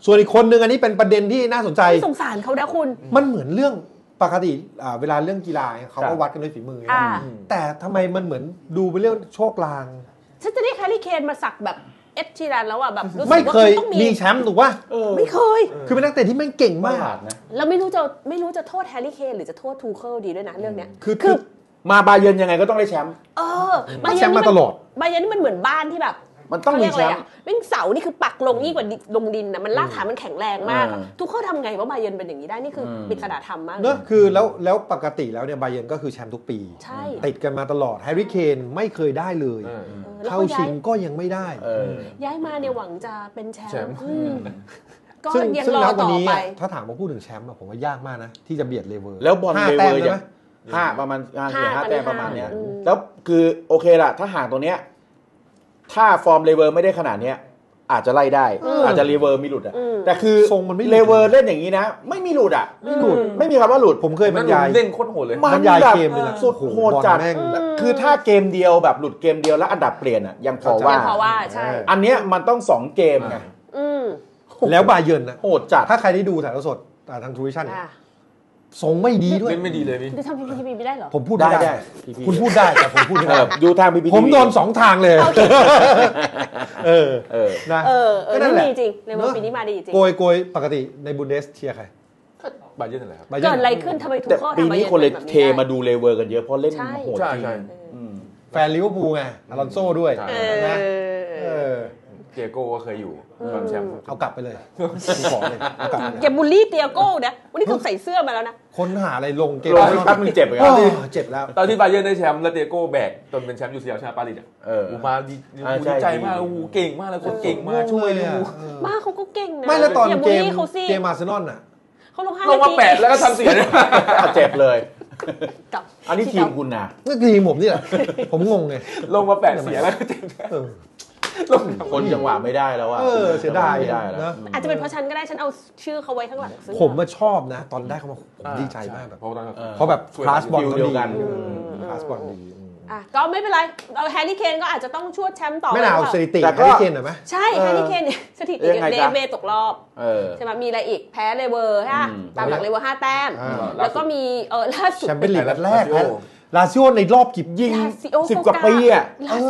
ส่วนอีกคนนึงอันนี้เป็นประเด็นที่น่าสนใจสงสารเขานะคุณมันเหมือนเรื่องปกติเวลาเรื่องกีฬาเขาก็วัดกันด้วยฝีมือแต่ทำไมมันเหมือนดูเป็นเรื่องโชคลางฉันจะได้แฮร์รี่เคนมาสักแบบเอ็ดชีรันแล้วอ่ะแบบไม่เคยมีแชมป์ถูกป่ะไม่เคยคือเป็นนักเตะที่แม่งเก่งมากนะแล้วไม่รู้จะโทษแฮร์รี่เคนหรือจะโทษทูเคิลดีด้วยนะเรื่องเนี้ยคือมาบาเยิร์นยังไงก็ต้องได้แชมป์แชมป์มาตลอดบาเยิร์นนี่มันเหมือนบ้านที่แบบมันต้องมีแชมป์เป็นเสานี่คือปักลงยิ่งกว่าลงดินนะมันรากฐานมันแข็งแรงมากทุกข้อทำไงว่าบาเยิร์นเป็นอย่างนี้ได้นี่คือปริศนาธรรมมากเนอะคือแล้วปกติแล้วเนี่ยบาเยิร์นก็คือแชมป์ทุกปีติดกันมาตลอดแฮร์รี่เคนไม่เคยได้เลยเข้าชิงก็ยังไม่ได้ย้ายมาเนี่ยหวังจะเป็นแชมป์ก็ยังรอต่อไปถ้าถามว่าพูดถึงแชมป์ผมว่ายากมากนะที่จะเบียดเลเวอร์แล้วบอลเลเวอร์อย่าง5ประมาณ5แต้มประมาณเนี้ยแล้วคือโอเคล่ะถ้าห่างตัวเนี้ยถ้าฟอร์มเลเวอร์ไม่ได้ขนาดเนี้ยอาจจะไล่ได้อาจจะเลเวอร์มีหลุดอ่ะแต่คือทรงมันไม่เลเวอร์เล่นอย่างนี้นะไม่มีหลุดอ่ะไม่มีคำว่าหลุดผมเคยบรรยายเล่นโคตรโหดเลยบรรยายเกมเลยสุดโหดจัดคือถ้าเกมเดียวแบบหลุดเกมเดียวแล้วอันดับเปลี่ยนอ่ะยังพอว่าใช่อันเนี้ยมันต้อง2เกมไงแล้วบาเยิร์นนะโหดจัดถ้าใครได้ดูถ่ายทอดสดทางทูวิชั่นทรงไม่ดีด้วยไม่ดีเลยจะทำพีพีไม่ได้เหรอผมพูดได้คุณพูดได้แต่ผมพูดไม่ได้ดูทางพีพีผมโดน2ทางเลยนะนั่นแหละจริงในวันปีนี้มาดีจริงโกยปกติในบุนเดสเชียร์ใครบาเยิร์นอะไรครับเกิดอะไรขึ้นทำไมทุกข้อปีนี้คนเลยเทมาดูเลเวอร์กันเยอะเพราะเล่นโหดจริงแฟนลิเวอร์พูลไงอลอนโซ่ด้วยนะเตียโก้ก็เคยอยู่ตอนแชมป์เอากลับไปเลยขอเลยอย่าบูลลี่เตียโก้นะวันนี้เขาใส่เสื้อมาแล้วนะคนหาอะไรลงเกมแป๊บนึงเจ็บเหมือนกันเจ็บแล้วตอนที่บาเยิร์นได้แชมป์แล้วเตียโก้แบกจนเป็นแชมป์ยูซีเอลชนะปารีสอ่ะมาดีใจมากเก่งมากเลยคนเก่งมากช่วยเลยมาเขาก็เก่งนะไม่แล้วตอนเกมอาร์เซนอลน่ะเขาลงมา8แล้วก็ทำเสียเจ็บเลยอันนี้ทีมคุณนะนี่ทีมผมนี่แหละผมงงไงลงมา8เสียแล้วก็เจ็บคนจังหวะไม่ได้แล้วอ่ะเสียดายนะอาจจะเป็นเพราะฉันก็ได้ฉันเอาชื่อเขาไว้ข้างหลังผมมาชอบนะตอนได้เขามาผมดีใจมากแบบเพราะแบบคลาสบอลเดียวกันคลาสบอลดีก็ไม่เป็นไรเอาแฮร์รี่เคนก็อาจจะต้องชวดแชมป์ต่อไม่เอาสถิติแฮร์รี่เคนหรอไหมใช่แฮร์รี่เคนเนี่ยสถิติเดเวตกรอบใช่ไหมมีอะไรอีกแพ้เลเวอร์ฮะตามหลังเลเวอร์5 แต้มแล้วก็มีล่าสุดแชมเปี้ยนลีกนัดแรกลาซิโอในรอบกี่ยิง10 กว่าปีอ่ะ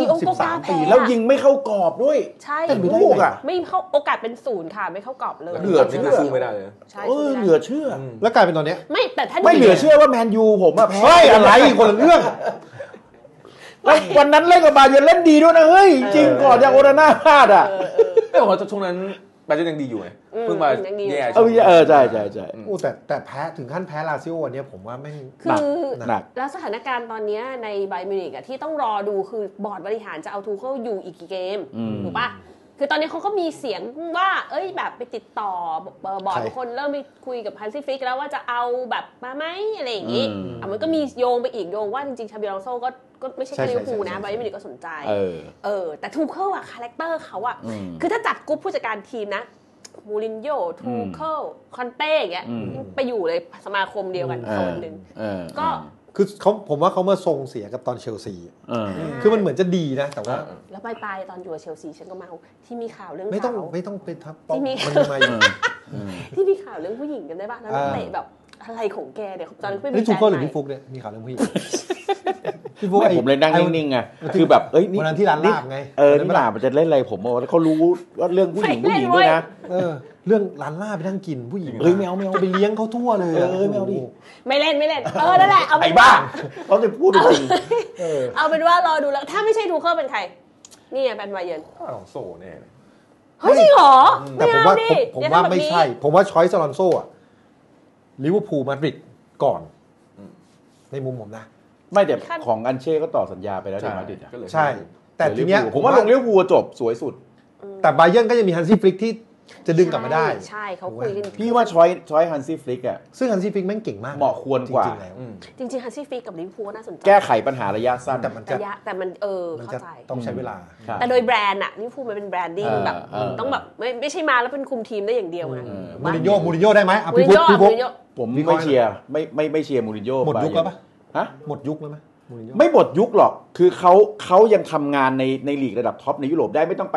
13 ปีแล้วยิงไม่เข้ากรอบด้วยใช่ลูกอ่ะไม่เข้าโอกาสเป็น0ค่ะไม่เข้ากรอบเลยเหลือนี่สู้ไม่ได้เลยใช่เหลือเชื่อแล้วกลายเป็นตอนนี้ไม่แต่ถ้าไม่เหลือเชื่อว่าแมนยูผมอะแพ้อะไรคนละเรื่องวันนั้นเล่นกับบาเยิร์นเล่นดีด้วยนะเฮ้ยจริงก่อนจากโอนาน่าพลาดอ่ะไม่บอกว่าช่วงนั้นบาเยิร์นยังดีอยู่ไงเพิ่งมาแย่ใช่แต่แพ้ถึงขั้นแพ้ลาซิโอวันนี้ผมว่าแม่งหนักแล้วสถานการณ์ตอนนี้ในไบเอร์มิวนิกที่ต้องรอดูคือบอร์ดบริหารจะเอาทูเคิลอยู่อีกกี่เกมถูกปะคือตอนนี้เขาก็มีเสียงว่าแบบไปติดต่อบอร์ดคนเริ่มไปคุยกับฮันซี่ฟลิกแล้วว่าจะเอาแบบมาไหมอะไรอย่างงี้มันก็มีโยงไปอีกโยงว่าจริงๆชาบิอลอนโซก็ไม่ใช่แค่ลิเวอร์พูลนะไบเอร์มิวนิกก็สนใจแต่ทูเคิลอะคาแรคเตอร์เขาอะคือถ้าจัดกรุ๊ปผู้จัดการทีมนะมูรินโญ่ทูเคิลคอนเต้อย่างเงี้ยไปอยู่เลยสมาคมเดียวกันคนหนึ่งก็คือผมว่าเขามาทรงเสียกับตอนเชลซีคือมันเหมือนจะดีนะแต่ว่าแล้วปลายตอนอยู่เชลซีฉันก็เมาที่มีข่าวเรื่องไม่ต้องเป็นทับป้องมันมาที่มีข่าวเรื่องผู้หญิงกันได้ป่ะแล้วเตะแบบอะไรของแกเนี่ยตอนนี้ไม่มีแฟนนี่ทูเคิลหรือพี่ฟุกเนี่ยมีข่าวเรื่องผู้หญิงผมเลยนั่งนิ่งๆไงคือแบบนี่วันนั้นที่ร้านลาบไงนี่ลาบมันจะเล่นอะไรผมว่าเขารู้ว่าเรื่องผู้หญิงด้วยนะเรื่องร้านลาบไปนั่งกินผู้หญิงไม่เอาไปเลี้ยงเขาทั่วเลยไม่เอาดิไม่เล่นนั่นแหละเอาไอ้บ้าเขาจะพูดจริงเอาเป็นว่ารอดูแล้วถ้าไม่ใช่ทูเคิลเป็นใครนี่เป็นไบเยิร์นอลอนโซ่แน่เลยเฮ้ยจริงเหรอแต่ผมว่าไม่ใช่ผมว่าช้อยส์อลอนโซ่อะลิเวอร์พูลมาดริดก่อนในมุมผมนะไม่แต่ของอันเช่ก็ต่อสัญญาไปแล้วที่มาดริดใช่แต่ทีเนี้ยผมว่าลงลิเวอร์พูลจบสวยสุดแต่ไบเยิร์นก็ยังมีฮันซี่ฟลิกที่จะดึงกลับมาได้ใช่เขาคุยกันพี่ว่าช้อยฮันซี่ฟลิกอ่ะซึ่งฮันซี่ฟลิกแม่งเก่งมากเหมาะควรกว่าจริงฮันซี่ฟลิกกับลิเวอร์พูลน่าสนใจแก้ไขปัญหาระยะสั้นแต่มันเข้าใจต้องใช้เวลาแต่โดยแบรนด์อะลิเวอร์พูลมันเป็นแบรนดิ้งแบบต้องแบบไม่ใช่มาแล้วเป็นคุมทีมได้อย่างเดียวนะมูรินโญ่ได้ไหมผมไม่เชียร์ไม่เชียร์มูรินโญ่หมดยุคแล้วปะฮะหมดยุคแล้วไหมไม่หมดยุคหรอกคือเขายังทำงานในลีกระดับท็อปในยุโรปได้ไม่ต้องไปที่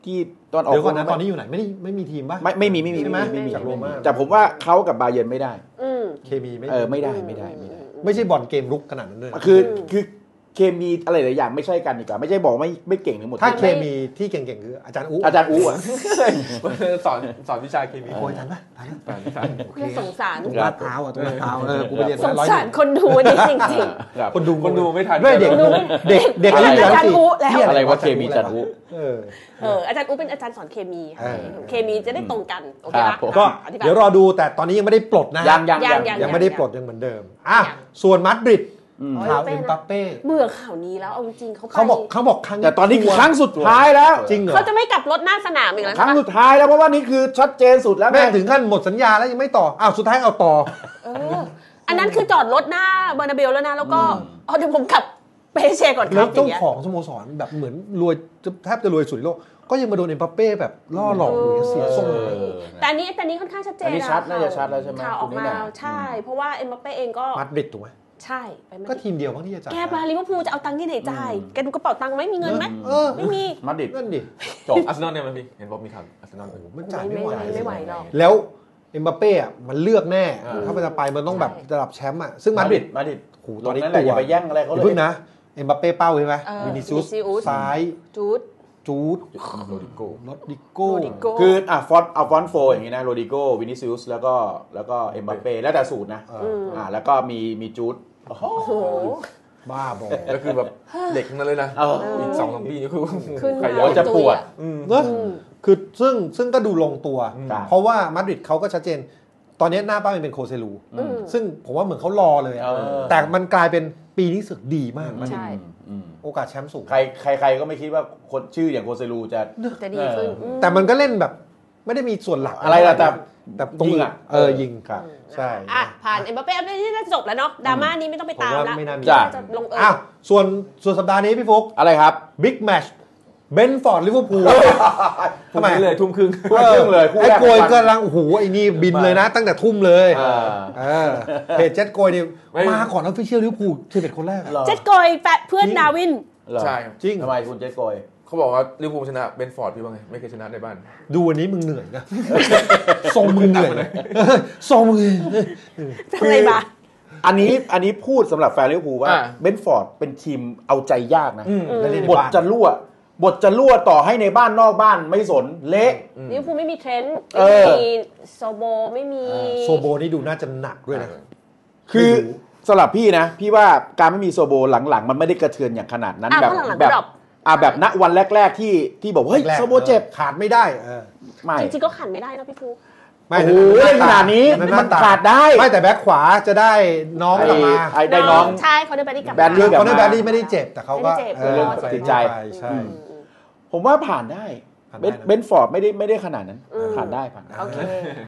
ที่ตอนออกเดี๋ยวก่อนนะตอนนี้อยู่ไหนไม่มีทีมป่ะไม่มีจากโรม่าแต่ผมว่าเขากับบาเยิร์นไม่ได้เคมีไม่ได้ไม่ใช่บอลเกมรุกขนาดนั้นด้วยคือเคมีอะไรหลายอย่างไม่ใช่กันดีกว่าไม่ใช่บอกไม่เก่งทั้งหมดถ้าเคมีที่เก่งๆคืออาจารย์อู๋อ่ะสอนวิชาเคมีโอ้ยทันปะเพื่อสงสารตรงลาดพร้าวอ่ะตรงลาดพร้าวกูไปเรียนสงสารคนดูนี่จริงๆคนดูไม่ทันด้วยเด็กอาจารย์อูแล้วอะไรว่าเคมีอาจารย์อูอาจารย์อูเป็นอาจารย์สอนเคมีเคมีจะได้ตรงกันโอเคปะก็เดี๋ยวรอดูแต่ตอนนี้ยังไม่ได้ปลดนะยังไม่ได้ปลดยังเหมือนเดิมส่วนมาดริดข่าวเอ็มบัปเป้เบื่อข่าวนี้แล้วเอาจริงเขาบอกครั้งแต่ตอนนี้คือครั้งสุดท้ายแล้วจริงเหรอเขาจะไม่กลับรถหน้าสนามอีกแล้วครั้งสุดท้ายแล้วเพราะว่านี่คือชัดเจนสุดแล้วแม่ถึงขั้นหมดสัญญาแล้วยังไม่ต่อสุดท้ายเอาต่ออันนั้นคือจอดรถหน้าเบอร์นาเบลแล้วนะแล้วก็เดี๋ยวผมขับไปเชก่อนครับแล้วเจ้าของสโมสรแบบเหมือนรวยแทบจะรวยสุดในโลกก็ยังมาโดนเอ็มบัปเป้แบบล่อหลอกอย่างเงี้ยเสียทรงแต่อันนี้ค่อนข้างชัดเจนนะน่าจะชัดแล้วใช่ไหมข่าวออกมาใช่เพราะว่าเอ็มบัปเป้เองก็มาดริดถูกไหมใช่ก็ทีมเดียวบ้างที่จะจ่ายแกมาลิเวอร์พูลจะเอาตังค์ที่ไหนจ่ายแกดูกระเป๋าตังค์ไหมมีเงินไหมไม่มีมาดริดนั่นดิจบอาร์เซนอลเนี่ยมันมีเห็นบอกมีข่าวอาร์เซนอลมันจ่ายไม่ไหวหรอกแล้วเอ็มบัปเป้มันเลือกแน่ถ้ามันจะไปมันต้องแบบระดับแชมป์ซึ่งมาดริดตอนนี้ตัวอย่าไปแย่งอะไรเขาเลยพึ่งนะเอ็มบัปเป้เป้าใช่ไหมวินิซิอุสซ้ายจูดโรดิโก้คือเอาฟอนโฟอย่างงี้นะโรดิโก้วินิซิอุสแล้วก็เอ็มบัปเป้แล้วแต่สูตรนะแล้วก็มีจูดโอ้โหบ้าบอก็คือแบบเด็กนั่นเลยนะอีก 2-3 ปีคือใครจะปวดเนอะคือซึ่งก็ดูลงตัวเพราะว่ามาดริดเขาก็ชัดเจนตอนนี้หน้าป้าเป็นโคเซลูซึ่งผมว่าเหมือนเขารอเลยแต่มันกลายเป็นปีนี้สึกดีมากใช่โอกาสแชมป์สูงใครก็ไม่คิดว่าคนชื่ออย่างโคเซลูจะดีขึ้นแต่มันก็เล่นแบบไม่ได้มีส่วนหลักอะไรล่ะแต่ตรงยิงยิงครับใช่ผ่านเอ็มบัปเป้นี่น่าจะจบแล้วเนาะดราม่านี้ไม่ต้องไปตามแล้วจะลงส่วนสัปดาห์นี้พี่ฟุ๊กอะไรครับบิ๊กแมตช์เบนฟอร์ดลิเวอร์พูลทำไมเลยทุ่มครึ่งเลยไอ้โกยกำลังโอ้โหไอ้นี่บินเลยนะตั้งแต่ทุ่มเลยเพจเจ็ดโกยนี่มาก่อนออฟฟิเชียลลิเวอร์พูล11คนแรกเจ็ดโกยเพื่อนดาวินใช่จริงทำไมคุณเจ็ดโกยเขาบอกว่าลิเวอร์พูลชนะเบนฟอร์ดพี่ว่าไงไม่เคยชนะในบ้านดูวันนี้มึงเหนื่อยนะทรงมึงเหนื่อยทรงมึงอะไรบ้าอันนี้พูดสำหรับแฟนลิเวอร์พูลว่าเบนฟอร์ดเป็นทีมเอาใจยากนะบทจะรั่วต่อให้ในบ้านนอกบ้านไม่สนเละลิเวอร์พูลไม่มีเทรนต์ไม่มีโซโบไม่มีโซโบนี่ดูน่าจะหนักด้วยนะคือสำหรับพี่นะพี่ว่าการไม่มีโซโบหลังๆมันไม่ได้กระเทือนอย่างขนาดนั้นแบบณวันแรกๆที่บอกเฮ้ยโซโบเจ็บขาดไม่ได้ไม่จริงๆก็ขาดไม่ได้นะพี่ฟูไม่โอ้โหขนาดนี้มันขาดได้ไม่แต่แบ็คขวาจะได้น้องกลับมาได้น้องใช่เขาได้แบดดี้กลับมาเขาได้แบดดี้ไม่ได้เจ็บแต่เขาก็ติดใจใช่ผมว่าผ่านได้เบนฟอร์ดไม่ได้ขนาดนั้นผ่านได้โอเค